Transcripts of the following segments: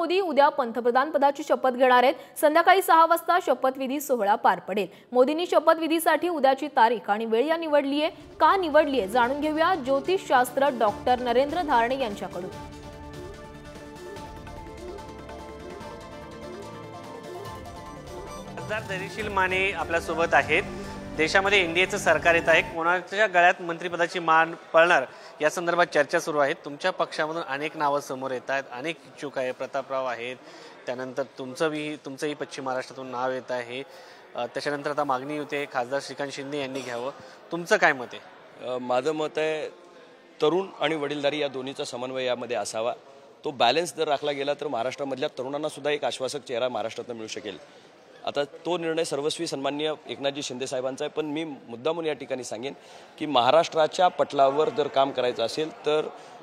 मोदी उद्या पंतप्रधान पदाची शपथ घेणार आहेत। संध्याकाळी 6 वाजता शपथविधी सोहळा पार पडेल। मोदींनी शपथविधीसाठी उद्याची तारीख आणि वेळ निवडली आहे। का निवडली आहे जाणून घेऊया ज्योतिषशास्त्र डॉक्टर नरेंद्र धारणे यांच्याकडून। खासदार धैर्यशील माने आपल्या सोबत आहेत। देशामध्ये एनडीएचं सरकार येत आहे, कोणाच्या गळ्यात मंत्रिपदाची मान पळणार या संदर्भात चर्चा सुरू आहे। तुमच्या पक्षामधून अनेक नावं समोर येत आहेत, अनेक इच्छुक आहे, प्रतापराव आहेत, त्यानंतर तुमचंही पश्चिम महाराष्ट्रातून नाव येत आहे। त्याच्यानंतर आता मागणी होते खासदार श्रीकांत शिंदे यांनी घ्यावं, तुमचं काय मत आहे? माझं मत आहे तरुण आणि वडीलधारी या दोन्हीचा समन्वय यामध्ये असावा। तो बॅलन्स जर राखला गेला तर महाराष्ट्रामधल्या तरुणांना सुद्धा एक आश्वासक चेहरा महाराष्ट्रातून मिळू शकेल। आता तो निर्णय सर्वस्वी सन्माननीय एकनाथजी शिंदे साहेबांचा आहे, पण मी मुद्दामून या ठिकाणी सांगेन की महाराष्ट्राच्या पटलावर जर काम करायचं असेल तर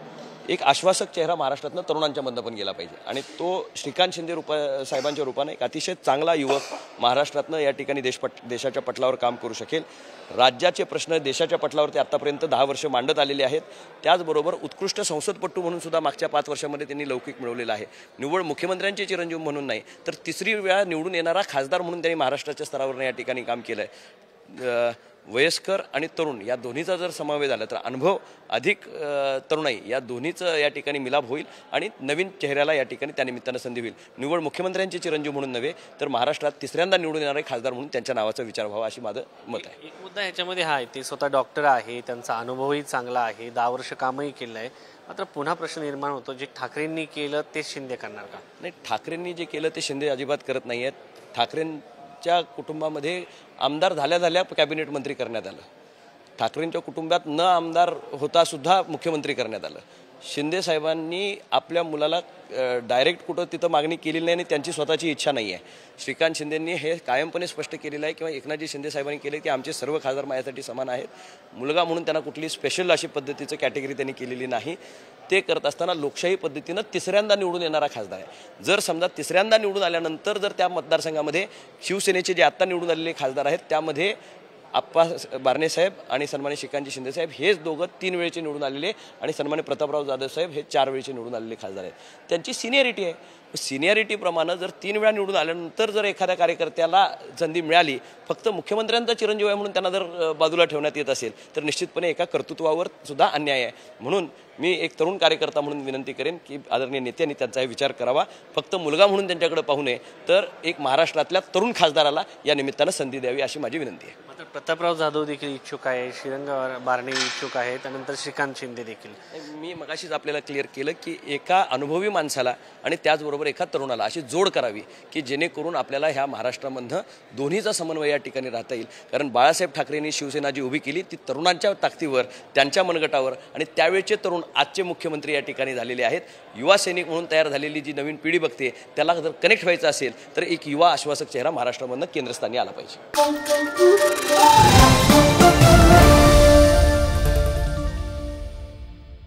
एक आश्वासक चेहरा महाराष्ट्रातनं तरुणांच्या मधनं पण गेला पाहिजे आणि तो श्रीकांत शिंदे साहेबांच्या रूपाने एक अतिशय चांगला युवक महाराष्ट्रातनं या ठिकाणी देशाच्या पटलावर काम करू शकेल। राज्याचे प्रश्न देशाच्या पटलावर ते आतापर्यंत 10 वर्ष मांडत आलेले आहेत। त्याचबरोबर उत्कृष्ट संसदपटू म्हणून सुद्धा मागच्या 5 वर्षामध्ये त्यांनी लौकिक मिळवलेला आहे। निव्वळ मुख्यमंत्र्यांचे चिरंजीव म्हणून नाही तर तिसरी वेळा निवडून येणारा खासदार म्हणून त्यांनी महाराष्ट्राच्या स्तरावर या ठिकाणी काम केलं आहे। वयस्कर आणि तरुण या दोन्हीचा जर समावेश झाला तर अनुभव अधिक तरुणाई या दोन्हीचं या ठिकाणी मिलाप होईल आणि नवीन चेहऱ्याला या ठिकाणी त्या निमित्तानं संधी होईल। निव्वळ मुख्यमंत्र्यांचे चिरंजीव म्हणून नव्हे तर महाराष्ट्रात तिसऱ्यांदा निवडून येणारे खासदार म्हणून त्यांच्या नावाचा विचार व्हावा अशी माझं मत आहे। एक मुद्दा ह्याच्यामध्ये हा आहे, ते स्वतः डॉक्टर आहे, त्यांचा अनुभवही चांगला आहे, 10 वर्ष कामही केलं आहे, मात्र पुन्हा प्रश्न निर्माण होतो जे ठाकरेंनी केलं ते शिंदे करणार का? नाही, ठाकरेंनी जे केलं ते शिंदे अजिबात करत नाही आहेत। ठाकरेंच्या कुटुंबामध्ये आमदार झाल्या कॅबिनेट मंत्री करण्यात आलं, ठाकरेंच्या कुटुंबात न आमदार होता सुद्धा मुख्यमंत्री करण्यात आलं। शिंदे साहेबांनी आपल्या मुलाला डायरेक्ट कुठं तिथं मागणी केलेली नाही आणि त्यांची स्वतःची इच्छा नाही आहे। श्रीकांत शिंदेंनी हे कायमपणे स्पष्ट केलेलं आहे किंवा एकनाथजी शिंदे साहेबांनी केले की आमचे सर्व खासदार माझ्यासाठी समान आहेत, मुलगा म्हणून त्यांना कुठली स्पेशल अशी पद्धतीचं कॅटेगरी त्यांनी केलेली नाही। ते करत असताना लोकशाही पद्धतीनं तिसऱ्यांदा निवडून येणारा खासदार आहे। जर समजा तिसऱ्यांदा निवडून आल्यानंतर जर त्या मतदारसंघामध्ये शिवसेनेचे जे आत्ता निवडून आलेले खासदार आहेत त्यामध्ये आप्पा बारणे साहेब आणि सन्मान्य श्रीकांतजी शिंदे साहेब हेच दोघं 3 वेळेचे निवडून आलेले आणि सन्मान्य प्रतापराव जाधव साहेब हे 4 वेळेचे निवडून आलेले खासदार आहेत। त्यांची सिनियरिटी आहे, सिनियरिटीप्रमाणे जर 3 वेळा निवडून आल्यानंतर जर एखाद्या कार्यकर्त्याला संधी मिळाली, फक्त मुख्यमंत्र्यांचा चिरंजीव आहे म्हणून त्यांना जर बाजूला ठेवण्यात येत असेल तर निश्चितपणे एका कर्तृत्वावर सुद्धा अन्याय आहे। म्हणून मी एक तरुण कार्यकर्ता म्हणून विनंती करेन की आदरणीय नेत्यांनी त्यांचाही विचार करावा, फक्त मुलगा म्हणून त्यांच्याकडे पाहू नये तर एक महाराष्ट्रातल्या तरुण खासदाराला या निमित्तानं संधी द्यावी अशी माझी विनंती आहे। मात्र प्रतापराव जाधव देखील इच्छुक आहे, श्रीरंग बारणे इच्छुक आहे, त्यानंतर श्रीकांत शिंदे देखील। मी मगाशीच आपल्याला क्लिअर केलं की एका अनुभवी माणसाला आणि त्याचबरोबर एका तरुणाला अशी जोड करावी की जेणेकरून आपल्याला ह्या महाराष्ट्रामधनं दोन्हीचा समन्वय या ठिकाणी राहता येईल। कारण बाळासाहेब ठाकरेंनी शिवसेना जी उभी केली ती तरुणांच्या ताकदीवर, त्यांच्या मनगटावर आणि त्यावेळचे तरुण आजचे मुख्यमंत्री या ठिकाणी झालेले आहेत। युवा सैनिक म्हणून तयार झालेली जी नवीन पिढी बघते त्याला जर कनेक्ट व्हायचं असेल तर एक युवा आश्वासक चेहरा महाराष्ट्रामधनं केंद्रस्थानी आला पाहिजे।